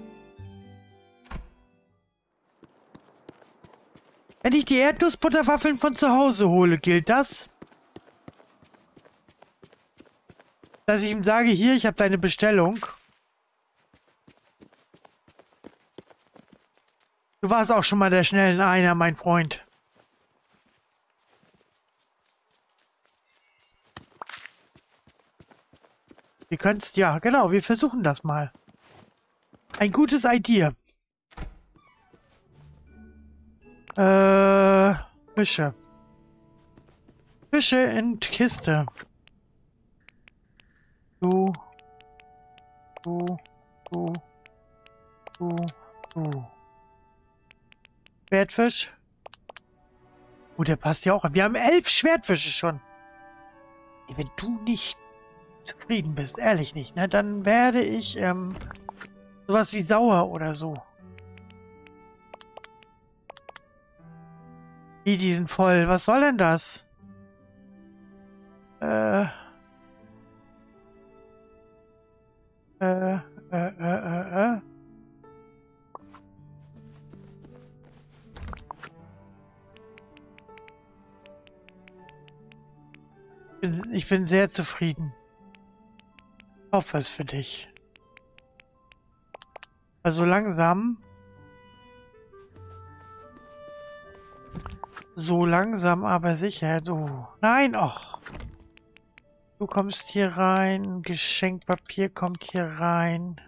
Wenn ich die Erdnussbutterwaffeln von zu Hause hole, gilt das? Dass ich ihm sage, hier, ich habe deine Bestellung. Du warst auch schon mal der schnellen Einer, mein Freund. Wir können's, ja, genau, wir versuchen das mal. Ein gutes Idee. Äh, Fische. Fische in Kiste. Du. Du. Du. Du. Du. Schwertfisch. Oh, der passt ja auch. Wir haben elf Schwertfische schon. Wenn du nicht zufrieden bist, ehrlich nicht, ne, dann werde ich ähm, sowas wie sauer oder so. Wie, die sind voll. Was soll denn das? Äh. Äh, äh, äh, äh, äh. Ich bin, ich bin sehr zufrieden. Ich hoffe es für dich. Also langsam. So langsam, aber sicher, du. Nein, och. Du kommst hier rein. Geschenkpapier kommt hier rein.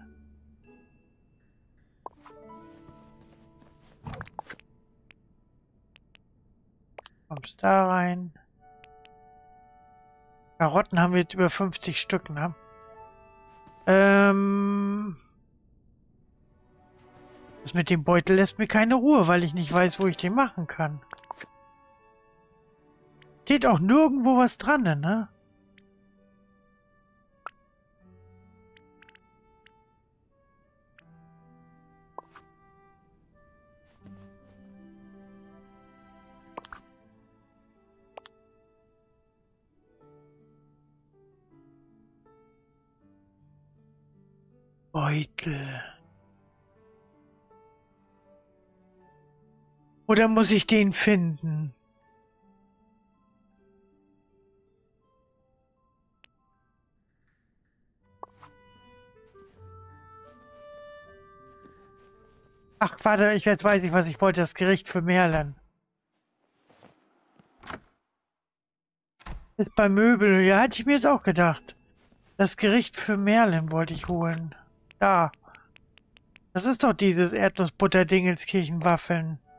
Kommst da rein. Karotten haben wir jetzt über fünfzig Stück, ne? Ähm... Das mit dem Beutel lässt mir keine Ruhe, weil ich nicht weiß, wo ich den machen kann. Steht auch nirgendwo was dran, ne? Beutel. Oder muss ich den finden? Ach, warte, ich jetzt weiß ich, was ich wollte. Das Gericht für Merlin. Ist bei Möbel. Ja, hatte ich mir jetzt auch gedacht. Das Gericht für Merlin wollte ich holen. Da. Das ist doch dieses Erdnussbutter-Dingelskirchen-Waffeln.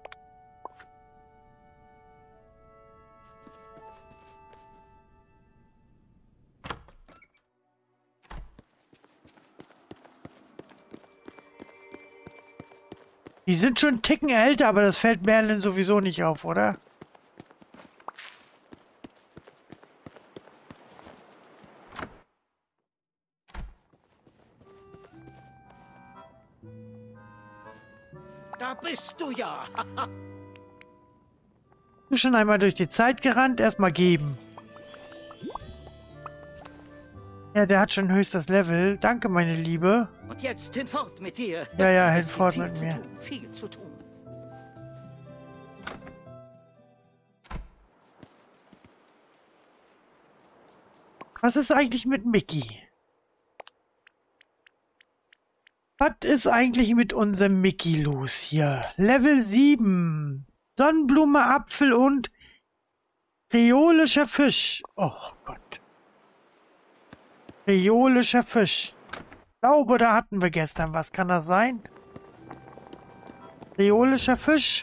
Die sind schon einen Ticken älter, aber das fällt Merlin sowieso nicht auf, oder? Da bist du ja. Du schon einmal durch die Zeit gerannt, erstmal geben. Ja, der hat schon höchstes Level. Danke, meine Liebe. Und jetzt hinfort mit dir. Ja, ja, Es hinfort gibt mit viel mir. zu tun, viel zu tun. Was ist eigentlich mit Mickey? Was ist eigentlich mit unserem Mickey los hier? Level sieben. Sonnenblume, Apfel und kreolischer Fisch. Oh Gott. Kreolischer Fisch. Ich glaube, da hatten wir gestern was. Kann das sein? Kreolischer Fisch.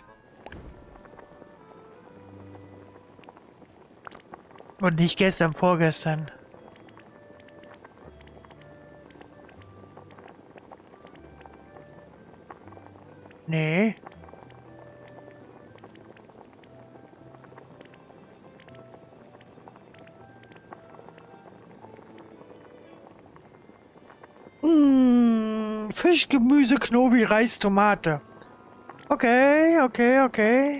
Und nicht gestern, vorgestern. Nee. Mmh, Fisch, Gemüse, Knobi, Reis, Tomate. Okay, okay, okay.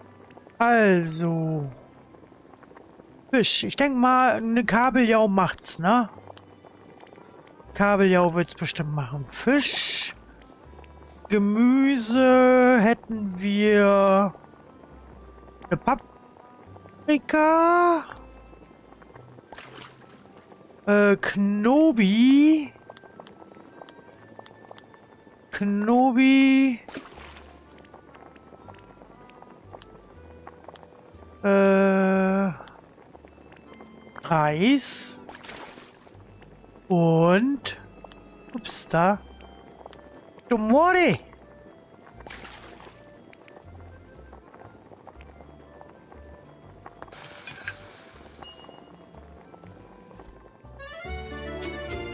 Also. Fisch. Ich denke mal, eine Kabeljau macht's, ne? Kabeljau wird's bestimmt machen. Fisch. Gemüse hätten wir eine Paprika, äh, Knobi, Knobi, äh, Reis und, ups, da. Tomori!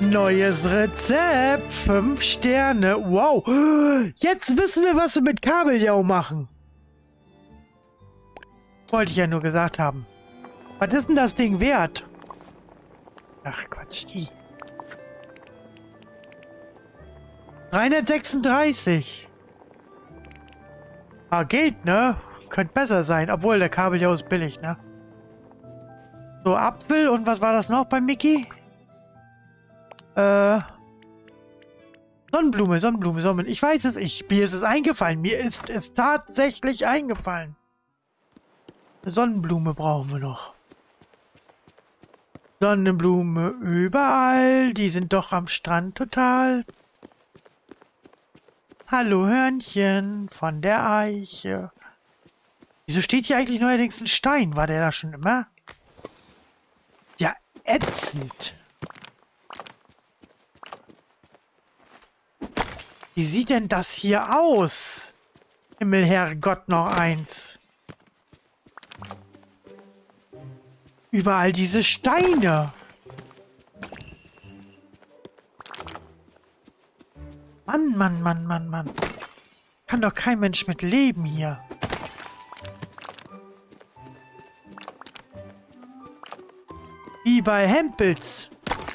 Neues Rezept. Fünf Sterne. Wow. Jetzt wissen wir, was wir mit Kabeljau machen. Wollte ich ja nur gesagt haben. Was ist denn das Ding wert? Ach Quatsch. I. dreihundertsechsunddreißig. Ah, geht, ne? Könnte besser sein. Obwohl, der Kabeljau ist billig, ne? So, Apfel und was war das noch bei Mickey? Äh... Sonnenblume, Sonnenblume, Sonnenblume. Ich weiß es, ich, mir ist es eingefallen. Mir ist es tatsächlich eingefallen. Eine Sonnenblume brauchen wir noch. Sonnenblume überall. Die sind doch am Strand total. Hallo Hörnchen von der Eiche. Wieso steht hier eigentlich neuerdings ein Stein? War der da schon immer? Ja, ätzend. Wie sieht denn das hier aus? Himmel, Herrgott, noch eins. Überall diese Steine. Mann, Mann, Mann, Mann, Mann. Kann doch kein Mensch mit leben hier. Wie bei Hempels.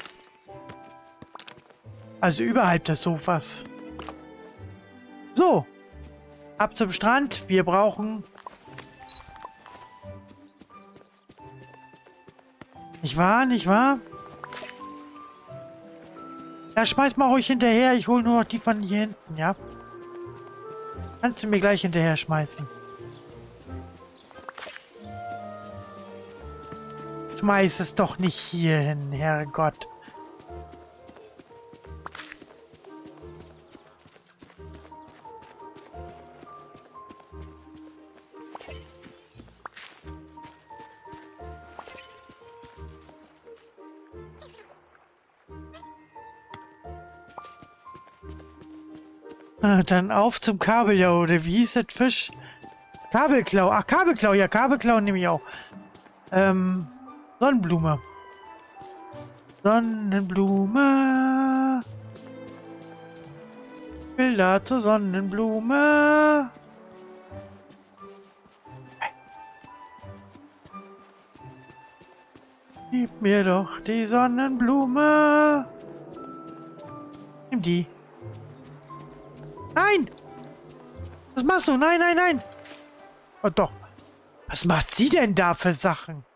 Also überhalb des Sofas. So. Ab zum Strand. Wir brauchen... Nicht wahr? Nicht wahr? Ja, schmeiß mal ruhig hinterher. Ich hole nur noch die von hier hinten, ja? Kannst du mir gleich hinterher schmeißen. Schmeiß es doch nicht hier hin, Herrgott. Ah, dann auf zum Kabeljau, oder wie hieß das Fisch? Kabelklau. Ach, Kabelklau. Ja, Kabelklau nehme ich auch. Ähm, Sonnenblume. Sonnenblume. Bilder zur Sonnenblume. Gib mir doch die Sonnenblume. Nimm die. Nein! Was machst du? Nein, nein, nein! Oh doch. Was macht sie denn da für Sachen?